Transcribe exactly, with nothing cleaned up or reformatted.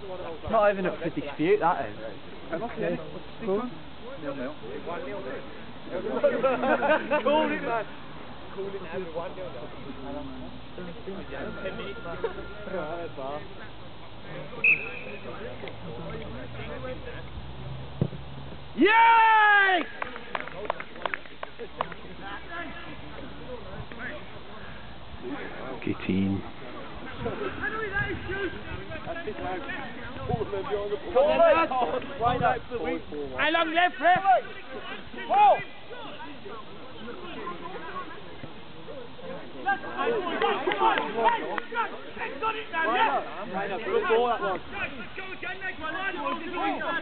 Not even up for dispute, that is. Penalty, cool. Nil nil. Call it, man. Call it now, one nil nil. Ten minutes. Yay! Good team. How long left, ref? Four! Got it now, yeah? Right up, good ball that one. Go again, next one.